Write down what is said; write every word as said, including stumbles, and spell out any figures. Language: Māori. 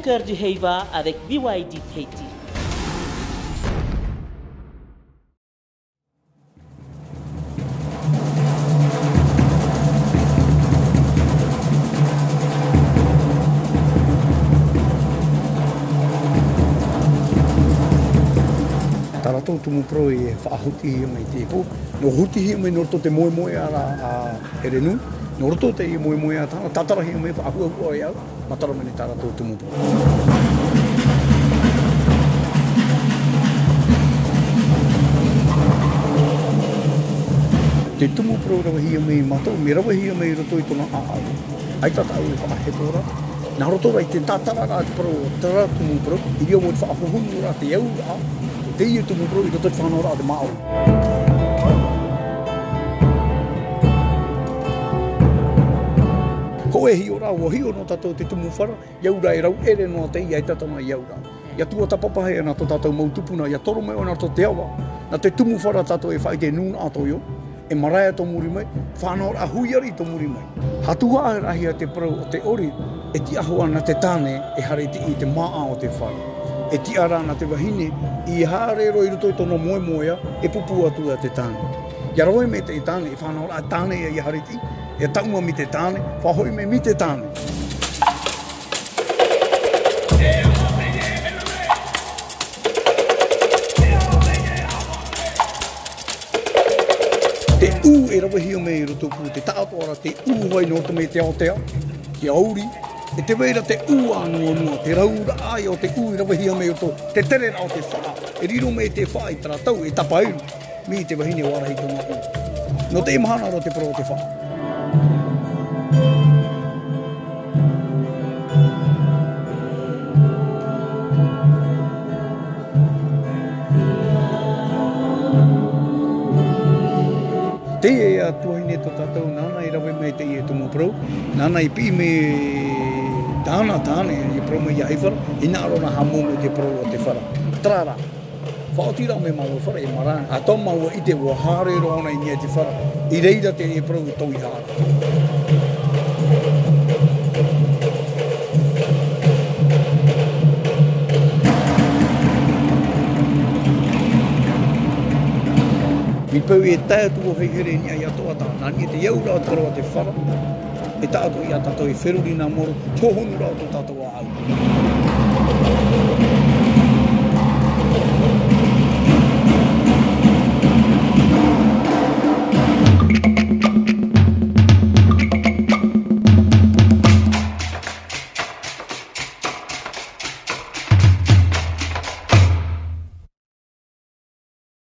cœur du Heiva avec B Y D Haiti. Taratou tumu pro e whaahuti hi mai te po. No huti hi mai norto te moe moe ara a Erenu. No roto te i moe moe a tana. Tatara hi mai whaahua hua e au. Matara mani taratou tumu pro. Te tumu pro rawa hi mai matou. Me rawa hi mai roto i tona a au. Ai tata au e whaahetora. Nā roto rai te tatara rā te pro. Tara tumu pro. I rio mo i whaahuhungu rā te au a. Te ia tumu pro i roto i whanau rā te mao. Ko e hi o rā, o hi o no tātou te tumu whara, iau rā e rau ere no te ia i tatama iau rā. Ia tua tapapahe ana tō tātou mautupuna, ia toro mai o nā tō te awa. Nā te tumu whara tātou e whai te nūna ato io, e maraia tō muri mai, whanau rā huiari tō muri mai. Hatua e rahia te pro o te ori, e ti ahua na te tāne e hare te i te maa o te whara. E ti ara na te wahine, i hare roi ruto i tono moe moea, e pupu atu a te tāne. Ia roi me te i tāne, i whanau rā tāne i hariti, e tauma mi te tāne, whahoi me mi te tāne. Te u e rawahia me i ruto pu, te tātoara, te u hoi no te me te aotea, ki auri, e te weira te u anua nua, te raura ai o te u i rawahia me o tō, te tere rao te wha. E riro me te wha i taratau, e tapairu, mi te wahine warahi tōna u. No te imahana ro te pro te wha. Te e a tuahine tō tātou, nāna i rawe me te i e tumu pro, nāna i pi me tāna tāne i pro me i haifara, i nā rona hamu me te pro o te whara. Trara, whaotira me maua whara e mara, a tō maua i te wahare rona i nia te whara, i reira te e pro i tōi hara. Mi pau e tae atu o hei here ni ai atoa tā, nani e te iau rao te karawa te whara, e tātou i a tātou e wheruri nā moro, tōhonu rao tō tātou a au.